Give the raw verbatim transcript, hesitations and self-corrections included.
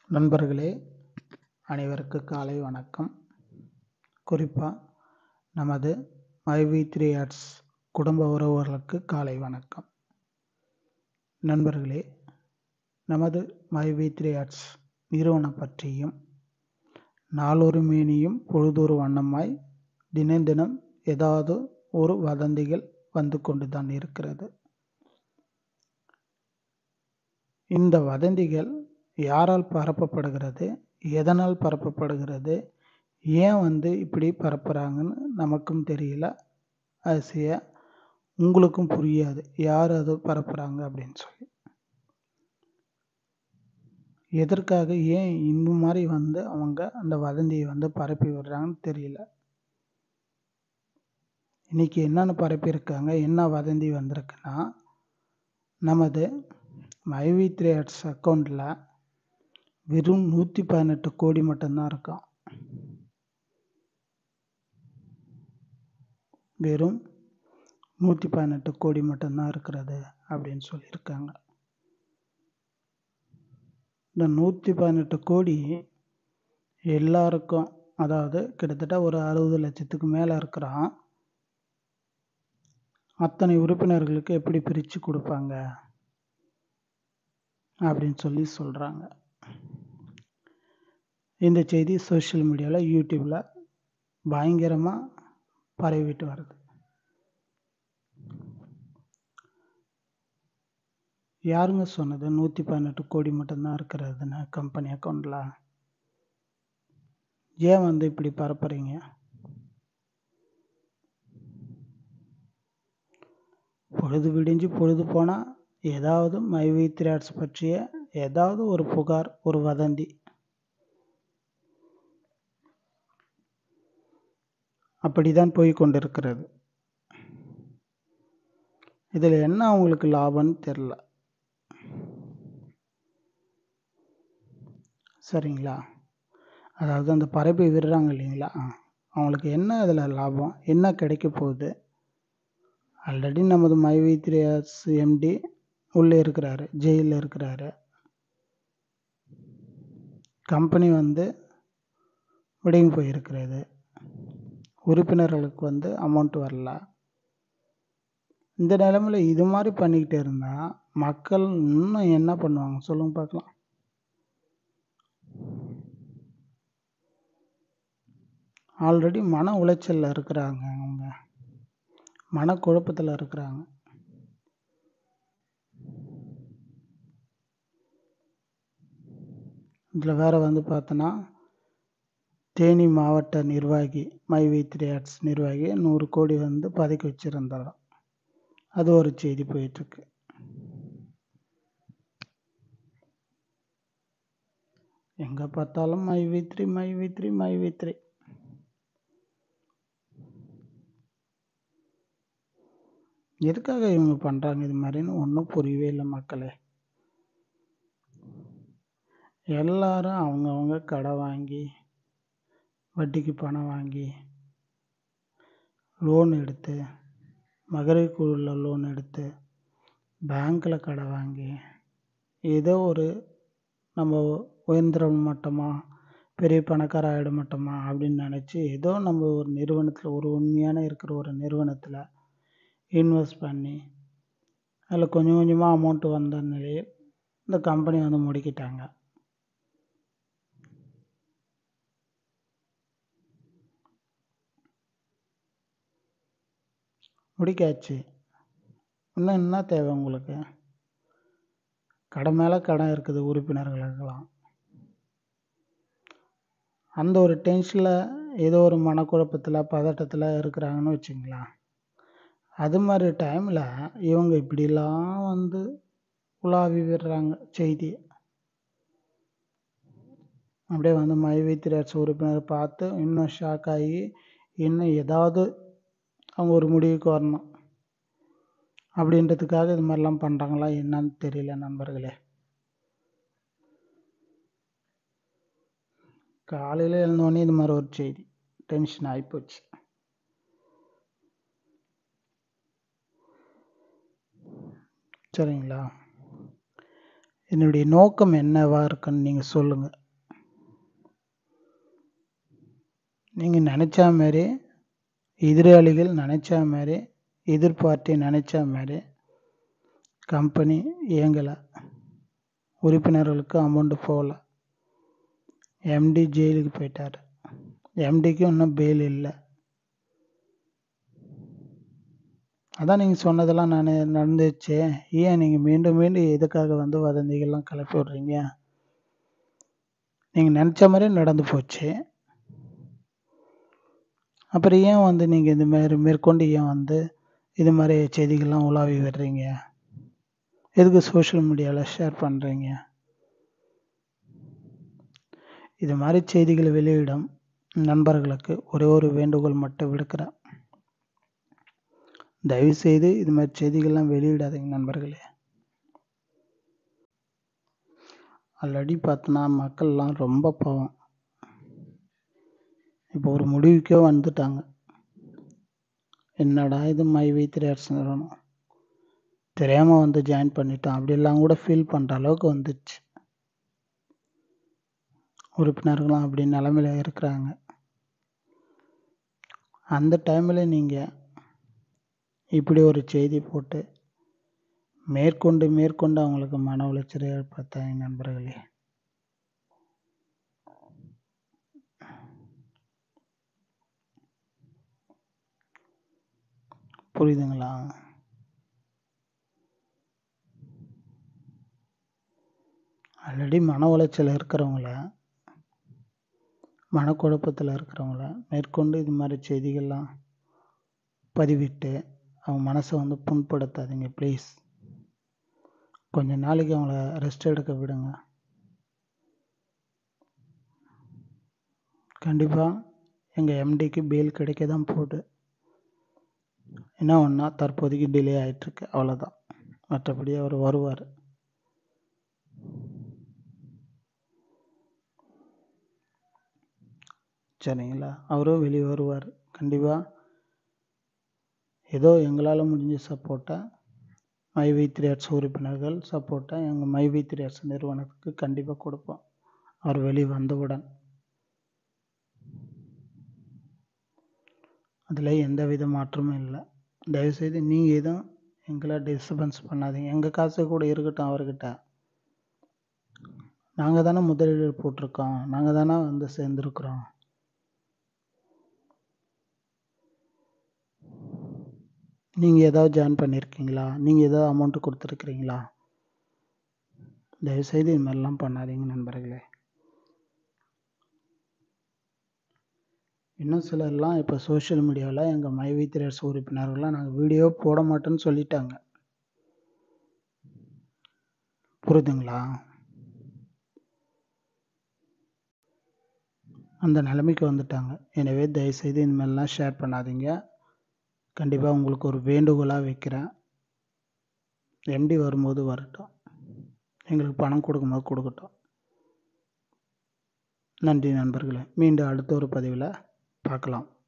நண்பர்களே, அனைவருக்கு காலை வணக்கம். குறிப்பாக நமது மை வி த்ரீ ஆர்ட்ஸ் குடும்ப உறவுகளுக்கு காலை வணக்கம். நண்பர்களே, நமது மை வி த்ரீ ஆர்ட்ஸ் நிறுவனம் பற்றியும் நாளொரு மேனியும் பொழுதொரு வண்ணமாய் தினம் தினம் ஏதாவது ஒரு வதந்திகள் வந்து கொண்டு தான் இருக்கிறது. இந்த வதந்திகள் யாரால் பரப்பப்படுகிறது, எதனால் பரப்பப்படுகிறது, ஏன் வந்து இப்படி பரப்புகிறாங்கன்னு நமக்கும் தெரியல. ஆசிய உங்களுக்கும் புரியாது யார் அது பரப்புகிறாங்க அப்படின்னு சொல்லி. எதற்காக ஏன் இந்த மாதிரி வந்து அவங்க அந்த வதந்தியை வந்து பரப்பி விடுறாங்கன்னு தெரியல. இன்னைக்கு என்னென்னு பரப்பியிருக்காங்க, என்ன வதந்தி வந்திருக்குன்னா, நமது மை வி த்ரீ ஆர்ட்ஸ் அக்கௌண்ட்டில் வெறும் நூற்றி பதினெட்டு கோடி மட்டும்தான் இருக்கான். வெறும் நூற்றி பதினெட்டு கோடி மட்டும்தான் இருக்கிறது அப்படின்னு சொல்லியிருக்காங்க. இந்த நூற்றி பதினெட்டு கோடி எல்லாருக்கும், அதாவது கிட்டத்தட்ட ஒரு அறுபது லட்சத்துக்கு மேலே இருக்கிறான், அத்தனை உறுப்பினர்களுக்கு எப்படி பிரித்து கொடுப்பாங்க அப்படின்னு சொல்லி சொல்கிறாங்க. இந்த செய்தி சோஷியல் மீடியாவில், யூடியூப்பில் பயங்கரமாக பரவிட்டு வருது. யாருங்க சொன்னது நூற்றி பதினெட்டு கோடி மட்டும்தான் இருக்கிறதுன்னு கம்பெனி அக்கௌண்ட்டில்? ஏன் வந்து இப்படி பரப்புறீங்க? பொழுது விடிஞ்சு பொழுது போனால் ஏதாவது மை வி த்ரீ ஆர்ட்ஸ் பற்றிய ஏதாவது ஒரு புகார், ஒரு வதந்தி அப்படிதான் போய் கொண்டிருக்கிறது. இதில் என்ன அவங்களுக்கு லாபம்னு தெரில. சரிங்களா? அதாவது அந்த பரப்பி விடுறாங்க இல்லைங்களா, அவங்களுக்கு என்ன அதில் லாபம், என்ன கிடைக்க போகுது? ஆல்ரெடி நமது My V three arts MD உள்ளே இருக்கிறாரு, ஜெயிலில் இருக்கிறாரு. கம்பெனி வந்து விடையும் போயிருக்கிறது. உறுப்பினர்களுக்கு வந்து அமௌண்ட் வரல. இந்த நிலைமையில் இது மாதிரி பண்ணிக்கிட்டே இருந்தால் மக்கள் இன்னும் என்ன பண்ணுவாங்க சொல்லுங்க பார்க்கலாம். ஆல்ரெடி மன உளைச்சலில் இருக்கிறாங்க, அவங்க மனக்குழப்பத்தில் இருக்கிறாங்க. இதில் வேறு வந்து பார்த்தோன்னா, தேனி மாவட்ட நிர்வாகி, மை வி த்ரீ ஆர்ட்ஸ் நிர்வாகி நூறு கோடி வந்து பதுக்கி வச்சுருந்தாராம். அது ஒரு செய்தி போயிட்டுருக்கு. எங்கே பார்த்தாலும் My V three My V three My V three. எதுக்காக இவங்க பண்ணுறாங்க இது மாதிரின்னு ஒன்றும் புரியவே இல்லை மக்களே. எல்லாரும் அவங்கவுங்க கடை வாங்கி, வட்டிக்கு பணம் வாங்கி, லோன் எடுத்து, மகளிர் குழுவில் லோன் எடுத்து, பேங்க்கில் கடை வாங்கி, ஏதோ ஒரு நம்ம உயர்ந்த மட்டமாக பெரிய பணக்கார ஆகிட மாட்டோமா அப்படின்னு நினச்சி ஏதோ நம்ம ஒரு நிறுவனத்தில், ஒரு உண்மையான இருக்கிற ஒரு நிறுவனத்தில் இன்வெஸ்ட் பண்ணி அதில் கொஞ்சம் கொஞ்சமாக அமௌண்ட்டு வந்த நிலையில் இந்த கம்பெனி வந்து முடிக்கிட்டாங்க. முடிக்காச்சு. இன்னும் என்ன தேவை உங்களுக்கு? கடன் மேலே கடன் இருக்குது உறுப்பினர்களுக்கெல்லாம். அந்த ஒரு டென்ஷனில் ஏதோ ஒரு மனக்குழப்பத்தில், பதட்டத்தில் இருக்கிறாங்கன்னு வச்சுங்களேன். அது மாதிரி டைமில் இவங்க இப்படிலாம் வந்து உலாவி விடுறாங்க செய்தி. அப்படியே வந்து மை வி த்ரீ ஆர்ட்ஸ் உறுப்பினர் பார்த்து இன்னும் ஷாக் ஆகி இன்னும் ஏதாவது அவங்க ஒரு முடிவுக்கு வரணும் அப்படின்றதுக்காக இது மாதிரிலாம் பண்ணுறாங்களா என்னன்னு தெரியல நண்பர்களே. காலையில் எழுந்தோடனே இது மாதிரி ஒரு செய்தி, டென்ஷன் ஆகிப்போச்சு. சரிங்களா? என்னுடைய நோக்கம் என்னவா இருக்குன்னு நீங்கள் சொல்லுங்கள். நீங்கள் நினச்சா மாதிரி, எதிராளிகள் நினச்சா மாதிரி, எதிர்பார்ட்டி நினச்சா மாதிரி கம்பெனி இயங்கலை, உறுப்பினர்களுக்கு அமௌண்ட்டு போகல, எம்டி ஜெயிலுக்கு போயிட்டார், எம்டிக்கும் இன்னும் பெயில் இல்லை. அதான் நீங்கள் சொன்னதெல்லாம் நான் நடந்துச்சு. ஏன் நீங்கள் மீண்டும் மீண்டும் எதுக்காக வந்து வதந்திகள்லாம் கிளப்பி விட்றீங்க? நீங்கள் நினச்ச மாதிரியே நடந்து போச்சு, அப்புறம் ஏன் வந்து நீங்கள் இந்த மாதிரி மேற்கொண்டு ஏன் வந்து இது மாதிரி செய்திகள்லாம் உலாவி விடுறீங்க? எதுக்கு சோஷியல் மீடியாவில் ஷேர் பண்ணுறீங்க? இது மாதிரி செய்திகளை வெளியிடும் நண்பர்களுக்கு ஒரே ஒரு வேண்டுகோள் மட்டும் விடுக்கிறேன். தயவுசெய்து இது மாதிரி செய்திகள்லாம் வெளியிடாதீங்க நண்பர்களே. ஆல்ரெடி பார்த்தோன்னா மக்கள்லாம் ரொம்ப பாவம். இப்போ ஒரு முடிவுக்கே வந்துட்டாங்க. என்னடா இது மை வி த்ரீ ஆர்ட்ஸ் நிறுவனம் தெரியாமல் வந்து ஜாயின் பண்ணிட்டோம் அப்படிலாம் கூட ஃபீல் பண்ணுற அளவுக்கு வந்துடுச்சு. உறுப்பினர்களும் அப்படி நிலமையில இருக்கிறாங்க. அந்த டைமில் நீங்கள் இப்படி ஒரு செய்தி போட்டு மேற்கொண்டு மேற்கொண்டு அவங்களுக்கு மன உளைச்சலை ஏற்படுத்தாங்க நண்பர்களே. புரியுதுங்களா? ஆல்ரெடி மன உளைச்சல் இருக்கிறவங்கள, மனக்குழப்பத்தில் இருக்கிறவங்கள மேற்கொண்டு இது மாதிரி செய்திகள்லாம் பதிவிட்டு அவங்க மனசை வந்து புண்படுத்தாதீங்க ப்ளீஸ். கொஞ்ச நாளைக்கு அவங்கள ரெஸ்ட் எடுக்க விடுங்க. கண்டிப்பாக எங்கள் எம்டிக்கு பெயில் கிடைக்க தான் போகுது. என்ன ஒன்றா தற்போதைக்கு டிலே ஆகிட்டுருக்கு, அவ்வளோதான். மற்றபடி அவர் வருவார். சரிங்களா? அவரும் வெளியே வருவார் கண்டிப்பாக. ஏதோ எங்களால் முடிஞ்ச சப்போர்ட்டை மை வி த்ரீ ஆர்ட்ஸ் உறுப்பினர்கள் சப்போர்ட்டை எங்கள் மை வி த்ரீ ஆர்ட்ஸ் நிறுவனத்துக்கு கண்டிப்பாக கொடுப்போம் அவர் வெளியே வந்தவுடன். அதில் எந்த வித மாற்றமும் இல்லை. தயவுசெய்து நீங்கள் எதுவும் எங்களை டிஸ்டர்பன்ஸ் பண்ணாதீங்க. எங்கள் காசு கூட இருக்கட்டும் அவர்கிட்ட. நாங்கள் தானே முதலீடு போட்டிருக்கோம், நாங்கள் தானே வந்து சேர்ந்துருக்குறோம். நீங்கள் ஏதாவது ஜாயின் பண்ணியிருக்கீங்களா? நீங்கள் ஏதாவது அமௌண்ட்டு கொடுத்துருக்குறீங்களா? தயவுசெய்து இது மாதிரிலாம் பண்ணாதீங்க நண்பர்களே. இன்னும் சிலர்லாம் இப்போ சோஷியல் மீடியாவில் எங்கள் மை வி த்ரீ ஆர்ட்ஸ் உறுப்பினர்கள்லாம் நாங்கள் வீடியோ போட மாட்டோன்னு சொல்லிட்டாங்க. புரியுதுங்களா? அந்த நிலைமைக்கு வந்துட்டாங்க. எனவே தயவுசெய்து இனிமேல்லாம் ஷேர் பண்ணாதீங்க. கண்டிப்பாக உங்களுக்கு ஒரு வேண்டுகோளாக வைக்கிறேன். எம்டி வரும்போது வரட்டும், எங்களுக்கு பணம் கொடுக்கும்போது கொடுக்கட்டும். நன்றி நண்பர்களே. மீண்டும் அடுத்த ஒரு பதிவில் பார்க்கலாம்.